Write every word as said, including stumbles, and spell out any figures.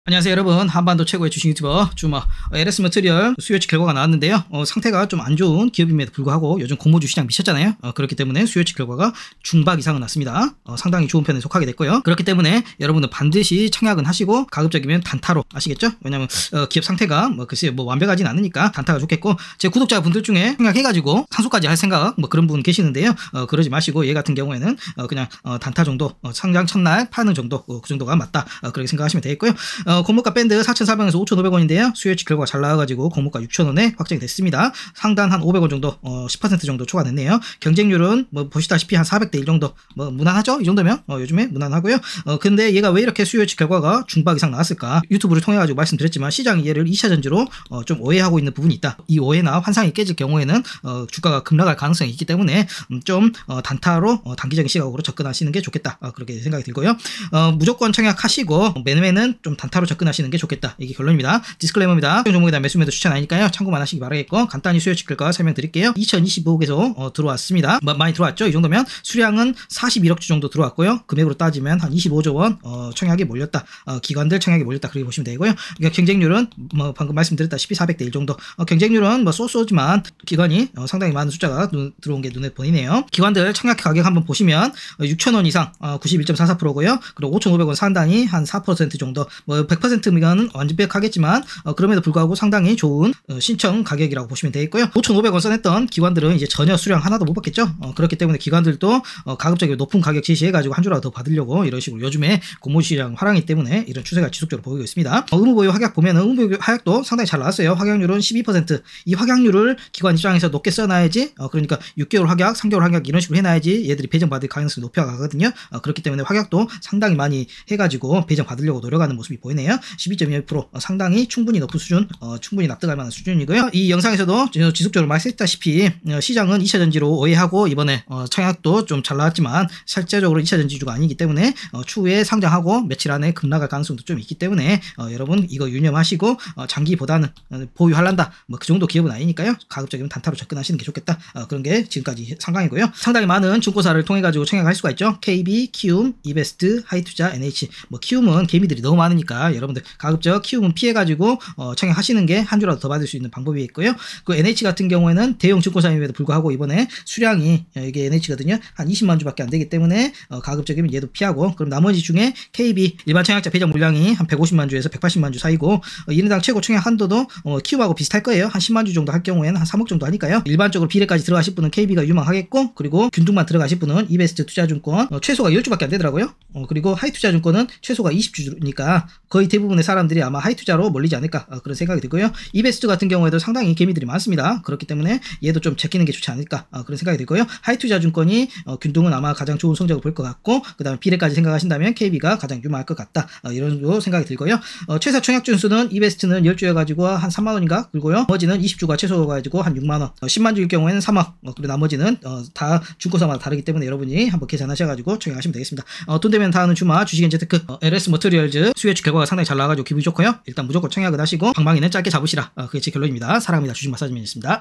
안녕하세요 여러분, 한반도 최고의 주식 유튜버 주마 엘에스 머티리얼 수요치 결과가 나왔는데요. 어, 상태가 좀 안 좋은 기업임에도 불구하고 요즘 공모주 시장 미쳤잖아요. 어, 그렇기 때문에 수요치 결과가 중박 이상은 났습니다. 어, 상당히 좋은 편에 속하게 됐고요. 그렇기 때문에 여러분은 반드시 청약은 하시고 가급적이면 단타로, 아시겠죠? 왜냐면 어, 기업 상태가 뭐 글쎄 뭐 완벽하진 않으니까 단타가 좋겠고, 제 구독자분들 중에 청약해가지고 상수까지 할 생각 뭐 그런 분 계시는데요. 어, 그러지 마시고 얘 같은 경우에는 어, 그냥 어, 단타 정도, 어, 상장 첫날 파는 정도, 어, 그 정도가 맞다, 어, 그렇게 생각하시면 되겠고요. 어, 공모가 밴드 사천사백 원에서 오천오백 원인데요. 수요치 결과가 잘 나와가지고 공모가 육천 원에 확정이 됐습니다. 상단 한 오백 원 정도, 어, 십 퍼센트 정도 초과됐네요. 경쟁률은 뭐 보시다시피 한 사백 대 일 정도, 뭐 무난하죠? 이 정도면 어, 요즘에 무난하고요. 어, 근데 얘가 왜 이렇게 수요치 결과가 중박 이상 나왔을까? 유튜브를 통해 가지고 말씀드렸지만 시장이 얘를 이 차 전지로 어, 좀 오해하고 있는 부분이 있다. 이 오해나 환상이 깨질 경우에는 어, 주가가 급락할 가능성이 있기 때문에 음, 좀 어, 단타로 어, 단기적인 시각으로 접근하시는 게 좋겠다, 어, 그렇게 생각이 들고요. 어, 무조건 청약하시고 매매는 좀 단타로 접근하시는 게 좋겠다, 이게 결론입니다. 디스클레이머입니다. 특정 종목에 대한 매수 매도 추천 아니니까요, 참고만 하시기 바라겠고, 간단히 수요치 결과 설명드릴게요. 이천이십오억에서 어, 들어왔습니다. 뭐, 많이 들어왔죠? 이 정도면 수량은 사십일억 주 정도 들어왔고요. 금액으로 따지면 한 이십오조 원 어, 청약이 몰렸다, 어, 기관들 청약이 몰렸다, 그렇게 보시면 되고요. 그러니까 경쟁률은 뭐 방금 말씀드렸다시피 사백 대 일 정도, 어, 경쟁률은 뭐 쏘쏘지만 기관이 어, 상당히 많은 숫자가 눈, 들어온 게 눈에 보이네요. 기관들 청약 가격 한번 보시면 어, 육천 원 이상, 어, 구십일 점 사사 퍼센트고요. 그리고 오천오백 원 상단이 한 사 퍼센트 정도, 뭐 백 퍼센트면 완벽하겠지만 어, 그럼에도 불구하고 상당히 좋은 어, 신청 가격이라고 보시면 되겠고요. 오천오백 원 써냈던 기관들은 이제 전혀 수량 하나도 못 받겠죠. 어, 그렇기 때문에 기관들도 어, 가급적이면 높은 가격 제시해가지고 한 주라도 더 받으려고 이런 식으로, 요즘에 공모시장 화랑이기 때문에 이런 추세가 지속적으로 보이고 있습니다. 어, 의무보유 확약 보면은 의무보유 확약도 상당히 잘 나왔어요. 확약률은 십이 퍼센트. 이 확약률을 기관 입장에서 높게 써놔야지, 어, 그러니까 육 개월 확약, 삼 개월 확약 이런 식으로 해놔야지 얘들이 배정받을 가능성이 높여가거든요. 어, 그렇기 때문에 확약도 상당히 많이 해가지고 배정 받으려고 노력하는 모습이 보이네요. 십이 점 일 퍼센트, 어, 상당히 충분히 높은 수준, 어, 충분히 납득할 만한 수준이고요. 이 영상에서도 지속적으로 말씀했다시피 어, 시장은 이 차 전지로 오해하고 이번에 어, 청약도 좀 잘 나왔지만 실제적으로 이 차 전지주가 아니기 때문에 어, 추후에 상장하고 며칠 안에 급락할 가능성도 좀 있기 때문에 어, 여러분 이거 유념하시고 어, 장기보다는 어, 보유할란다, 뭐 그 정도 기업은 아니니까요. 가급적이면 단타로 접근하시는 게 좋겠다, 어, 그런 게 지금까지 상황이고요. 상당히 많은 증권사를 통해 가지고 청약할 수가 있죠. 케이비, 키움, 이베스트, 하이투자, 엔에이치. 뭐 키움은 개미들이 너무 많으니까 여러분들 가급적 키움은 피해가지고 어, 청약하시는 게 한 주라도 더 받을 수 있는 방법이 있고요. 그 엔에이치 같은 경우에는 대형 증권사임에도 불구하고 이번에 수량이, 이게 엔에이치거든요, 한 이십만 주밖에 안 되기 때문에 어, 가급적이면 얘도 피하고, 그럼 나머지 중에 케이비 일반 청약자 배정 물량이 한 백오십만 주에서 백팔십만 주 사이고, 어, 일인당 최고 청약 한도도 어, 키움하고 비슷할 거예요. 한 십만 주 정도 할 경우에는 한 삼억 정도 하니까요. 일반적으로 비례까지 들어가실 분은 케이비가 유망하겠고, 그리고 균등만 들어가실 분은 이베스트 투자증권 어, 최소가 십 주밖에 안 되더라고요. 어, 그리고 하이투자증권은 최소가 이십 주니까 거의 대부분의 사람들이 아마 하이투자로 몰리지 않을까, 어, 그런 생각이 들고요. 이베스트 같은 경우에도 상당히 개미들이 많습니다. 그렇기 때문에 얘도 좀 제끼는 게 좋지 않을까, 어, 그런 생각이 들고요. 하이투자증권이 어, 균등은 아마 가장 좋은 성적을 볼 것 같고, 그 다음에 비례까지 생각하신다면 케이비가 가장 유망할 것 같다, 어, 이런 생각이 들고요. 어, 최소 청약 준수는 이베스트는 십 주여가지고 한 삼만 원인가 그리고요. 나머지는 이십 주가 최소가지고 한 육만 원, 어, 십만 주일 경우에는 삼억, 어, 그리고 나머지는 어, 다 증권사마다 다르기 때문에 여러분이 한번 계산하셔가지고 청약하시면 되겠습니다. 어, 돈 되면 다 하는 주마 주식엔제테크 어, 엘에스 머티리얼즈 수요치 결과가 상당히 잘 나와가지고 기분이 좋고요. 일단 무조건 청약을 하시고 방망이는 짧게 잡으시라, 어, 그게 제 결론입니다. 사랑합니다. 주식 마사지맨이었습니다.